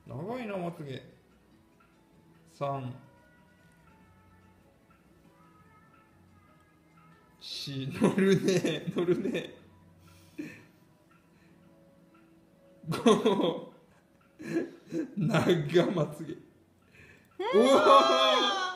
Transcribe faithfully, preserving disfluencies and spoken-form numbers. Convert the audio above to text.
長いなまつげ。さん、よん、乗るね乗るね。ご、長まつげ。おお